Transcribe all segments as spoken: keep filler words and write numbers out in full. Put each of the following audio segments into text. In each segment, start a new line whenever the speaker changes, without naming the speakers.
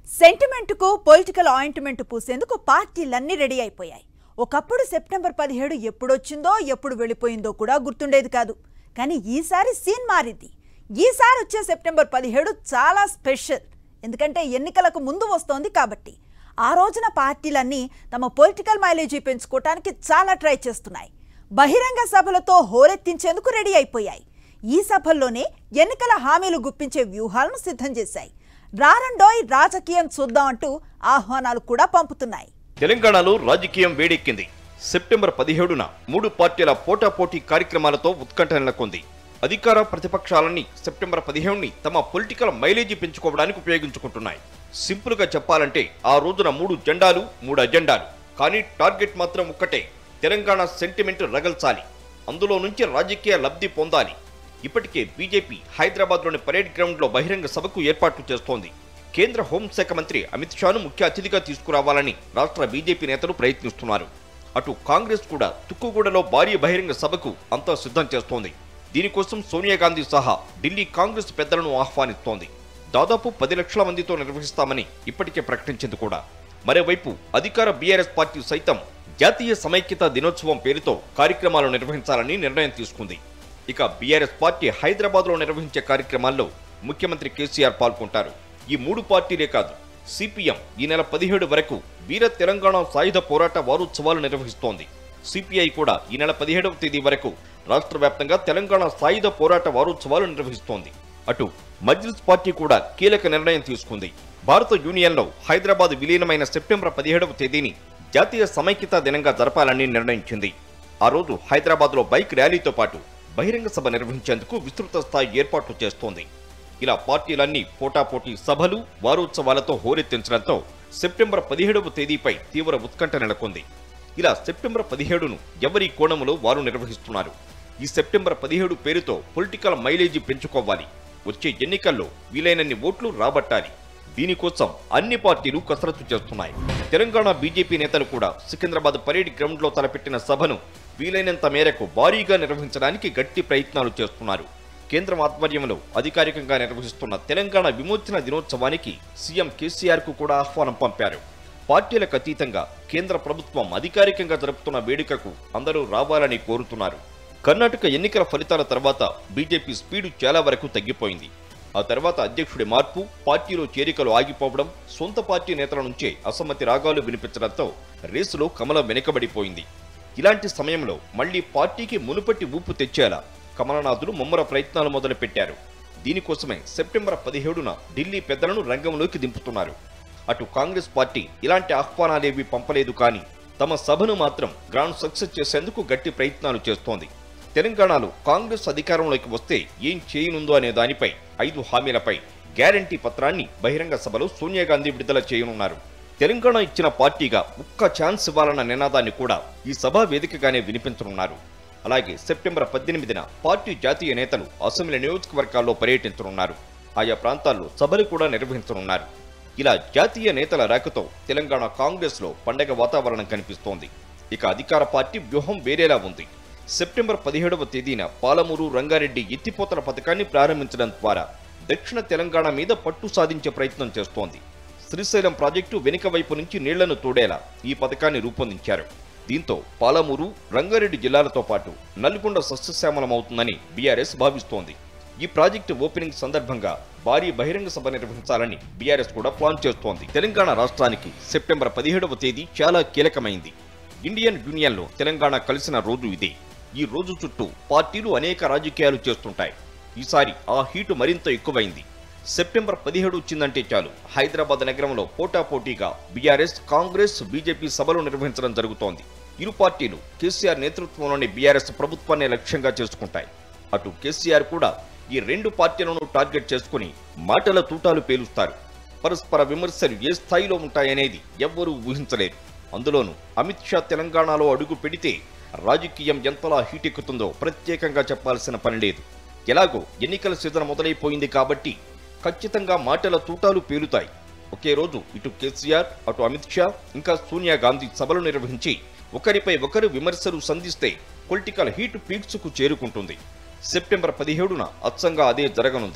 Sentiment కు political ointment పూసేందుకు పార్టీలన్నీ ready అయిపోయాయి. ఒకప్పుడు సెప్టెంబర్ పదిహేడు ఎప్పుడొచ్చిందో ఎప్పుడు వెళ్ళిపోయిందో కూడా గుర్తుండేది కాదు. కానీ ఈసారి సీన్ మారింది. ఈసారి వచ్చే సెప్టెంబర్ పదిహేడు చాలా స్పెషల్. ఎందుకంటే ఎన్నికలకు ముందు వస్తోంది కాబట్టి. ఆ రోజున పార్టీలన్నీ తమ పొలిటికల్ మైలేజీ పెంచుకోవడానికి చాలా ట్రై చేస్తున్నాయి. బహిరంగ సభలతో హోరెత్తించేందుకు రెడీ అయిపోయాయి. ఈ సభల్లోనే ఎన్నికల హామీలు గుప్పించే వ్యూహాలను సిద్ధం చేశాయి. రారండోయ్ రాజకీయం చూద్దాం అంటూ ఆహ్వానాలు కూడా పంపుతున్నాయి.
తెలంగాణలో రాజకీయం వేడెక్కింది. సెప్టెంబర్ పదిహేడున మూడు పార్టీల పోటాపోటీ కార్యక్రమాలతో ఉత్కంఠ నెలకొంది. అధికార ప్రతిపక్షాలన్నీ సెప్టెంబర్ పదిహేడుని తమ పొలిటికల్ మైలేజీ పెంచుకోవడానికి ఉపయోగించుకుంటున్నాయి. సింపుల్ గా చెప్పాలంటే ఆ రోజున మూడు జెండాలు, మూడు అజెండాలు. కానీ టార్గెట్ మాత్రం ఒక్కటే, తెలంగాణ సెంటిమెంట్ రగల్చాలి, అందులో నుంచి రాజకీయ లబ్ధి పొందాలి. ఇప్పటికే బీజేపీ హైదరాబాద్ లోని పరేడ్ గ్రౌండ్ లో బహిరంగ సభకు ఏర్పాట్లు చేస్తోంది. కేంద్ర హోంశాఖ మంత్రి అమిత్ షాను ముఖ్య అతిథిగా తీసుకురావాలని రాష్ట్ర బీజేపీ నేతలు ప్రయత్నిస్తున్నారు. అటు కాంగ్రెస్ కూడా తుక్కుగూడలో భారీ బహిరంగ సభకు అంతా సిద్ధం చేస్తోంది. దీనికోసం సోనియా గాంధీ సహా ఢిల్లీ కాంగ్రెస్ పెద్దలను ఆహ్వానిస్తోంది. దాదాపు పది లక్షల మందితో నిర్వహిస్తామని ఇప్పటికే ప్రకటించింది కూడా. మరోవైపు అధికార బీఆర్ఎస్ పార్టీ సైతం జాతీయ సమైక్యత దినోత్సవం పేరుతో కార్యక్రమాలు నిర్వహించాలని నిర్ణయం తీసుకుంది. ఇక బీఆర్ఎస్ పార్టీ హైదరాబాద్ లో నిర్వహించే కార్యక్రమాల్లో ముఖ్యమంత్రి కేసీఆర్ పాల్గొంటారు. ఈ మూడు పార్టీలే కాదు, సిపిఎం ఈ నెల పదిహేడు వరకు వీర తెలంగాణ సాయుధ పోరాట వారోత్సవాలు నిర్వహిస్తోంది. సిపిఐ కూడా ఈ నెల పదిహేడవ తేదీ వరకు రాష్ట్ర వ్యాప్తంగా తెలంగాణ సాయుధ పోరాట వారోత్సవాలు నిర్వహిస్తోంది. అటు మజ్లిస్ పార్టీ కూడా కీలక నిర్ణయం తీసుకుంది. భారత యూనియన్లో హైదరాబాద్ విలీనమైన సెప్టెంబర్ పదిహేడవ తేదీని జాతీయ సమైక్యత దినంగా జరపాలని నిర్ణయించింది. ఆ రోజు హైదరాబాద్ లో బైక్ ర్యాలీతో పాటు బహిరంగ సభ నిర్వహించేందుకు విస్తృత స్థాయి ఏర్పాట్లు చేస్తోంది. ఇలా పార్టీలన్నీ పోటాపోటీ సభలు, వారోత్సవాలతో హోరెత్తించడంతో సెప్టెంబర్ పదిహేడవ తేదీపై తీవ్ర ఉత్కంఠ నెలకొంది. ఇలా సెప్టెంబర్ పదిహేడును ఎవరి కోణంలో వారు నిర్వహిస్తున్నారు. ఈ సెప్టెంబర్ పదిహేడు పేరుతో పొలిటికల్ మైలేజీ పెంచుకోవాలి, వచ్చే ఎన్నికల్లో వీలైనన్ని ఓట్లు రాబట్టాలి. దీనికోసం అన్ని పార్టీలు కసరత్తు చేస్తున్నాయి. తెలంగాణ బీజేపీ నేతలు కూడా సికింద్రాబాద్ పరేడ్ గ్రౌండ్ లో తలపెట్టిన సభను వీలైనంత మేరకు భారీగా నిర్వహించడానికి గట్టి ప్రయత్నాలు చేస్తున్నారు. కేంద్రం ఆధ్వర్యంలో అధికారికంగా నిర్వహిస్తున్న తెలంగాణ విమోచన దినోత్సవానికి సీఎం కేసీఆర్ కు కూడా ఆహ్వానం పంపారు. పార్టీలకు అతీతంగా కేంద్ర ప్రభుత్వం అధికారికంగా జరుపుతున్న వేడుకకు అందరూ రావాలని కోరుతున్నారు. కర్ణాటక ఎన్నికల ఫలితాల తర్వాత బీజేపీ స్పీడు చాలా వరకు తగ్గిపోయింది. ఆ తర్వాత అధ్యక్షుడి మార్పు, పార్టీలో చేరికలు ఆగిపోవడం, సొంత పార్టీ నేతల నుంచే అసమ్మతి రాగాలు వినిపించడంతో రేసులో కమలం వెనుకబడిపోయింది. ఇలాంటి సమయంలో మళ్లీ పార్టీకి మునుపటి ఊపు తెచ్చేలా కమలనాథులు ముమ్మర ప్రయత్నాలు మొదలుపెట్టారు. దీనికోసమే సెప్టెంబర్ పదిహేడున ఢిల్లీ పెద్దలను రంగంలోకి దింపుతున్నారు. అటు కాంగ్రెస్ పార్టీ ఇలాంటి ఆహ్వానాలేవీ పంపలేదు, కానీ తమ సభను మాత్రం గ్రాండ్ సక్సెస్ చేసేందుకు గట్టి ప్రయత్నాలు చేస్తోంది. తెలంగాణలో కాంగ్రెస్ అధికారంలోకి వస్తే ఏం చేయనుందో అనే దానిపై ఐదు హామీలపై గ్యారంటీ పత్రాన్ని బహిరంగ సభలో సోనియా గాంధీ విడుదల చేయనున్నారు. తెలంగాణ ఇచ్చిన పార్టీగా ఒక్క ఛాన్స్ ఇవ్వాలన్న నినాదాన్ని కూడా ఈ సభా వేదికగానే వినిపించనున్నారు. అలాగే సెప్టెంబర్ పద్దెనిమిదిన పార్టీ జాతీయ నేతలు అసెంబ్లీ నియోజకవర్గాల్లో పర్యటించనున్నారు. ఆయా ప్రాంతాల్లో సభలు కూడా నిర్వహించనున్నారు. ఇలా జాతీయ నేతల రాకతో తెలంగాణ కాంగ్రెస్ లో పండగ వాతావరణం కనిపిస్తోంది. ఇక అధికార పార్టీ వ్యూహం వేరేలా ఉంది. సెప్టెంబర్ పదిహేడవ తేదీన పాలమూరు, రంగారెడ్డి ఎత్తిపోతల పథకాన్ని ప్రారంభించడం ద్వారా దక్షిణ తెలంగాణ మీద పట్టు సాధించే ప్రయత్నం చేస్తోంది. శ్రీశైలం ప్రాజెక్టు వెనుక వైపు నుంచి నీళ్లను తోడేలా ఈ పథకాన్ని రూపొందించారు. దీంతో పాలమూరు, రంగారెడ్డి జిల్లాలతో పాటు నల్గొండ సస్యశ్యామలమవుతుందని బీఆర్ఎస్ భావిస్తోంది. ఈ ప్రాజెక్టు ఓపెనింగ్ సందర్భంగా భారీ బహిరంగ సభ నిర్వహించాలని బీఆర్ఎస్ కూడా ప్లాన్ చేస్తోంది. తెలంగాణ రాష్ట్రానికి సెప్టెంబర్ పదిహేడవ తేదీ చాలా కీలకమైంది. ఇండియన్ యూనియన్ లో తెలంగాణ కలిసిన రోజు ఇదే. ఈ రోజు చుట్టూ పార్టీలు అనేక రాజకీయాలు చేస్తుంటాయి. ఈసారి ఆ హీటు మరింత ఎక్కువైంది. సెప్టెంబర్ పదిహేడు వచ్చిందంటే చాలు హైదరాబాద్ నగరంలో పోటాపోటీగా బీఆర్ఎస్, కాంగ్రెస్, బీజేపీ సభలు నిర్వహించడం జరుగుతోంది. ఇరు పార్టీలు కేసీఆర్ నేతృత్వంలోని బీఆర్ఎస్ ప్రభుత్వాన్ని లక్ష్యంగా చేసుకుంటాయి. అటు కేసీఆర్ కూడా ఈ రెండు పార్టీలను టార్గెట్ చేసుకుని మాటల తూటాలు పేలుస్తారు. పరస్పర విమర్శలు ఏ స్థాయిలో ఉంటాయనేది ఎవ్వరూ ఊహించలేరు. అందులోనూ అమిత్ షా తెలంగాణలో అడుగు పెడితే రాజకీయం ఎంతలా హీటెక్కుతుందో ప్రత్యేకంగా చెప్పాల్సిన పని లేదు. ఎలాగో ఎన్నికల సీజన్ మొదలైపోయింది కాబట్టి ఖచ్చితంగా మాటల తూటాలు పేలుతాయి. ఒకే రోజు ఇటు కేసీఆర్, అటు అమిత్ షా, ఇంకా సోనియా గాంధీ సభలు నిర్వహించి ఒకరిపై ఒకరు విమర్శలు సంధిస్తే పొలిటికల్ హీట్ పీక్స్కు చేరుకుంటుంది. సెప్టెంబర్ పదిహేడున అచ్చంగా అదే జరగనుంది.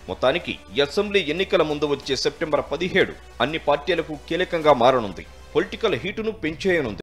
మొత్తానికి అసెంబ్లీ ఎన్నికల ముందు వచ్చే సెప్టెంబర్ పదిహేడు అన్ని పార్టీలకు కీలకంగా మారనుంది. పొలిటికల్ హీటును పెంచేయనుంది.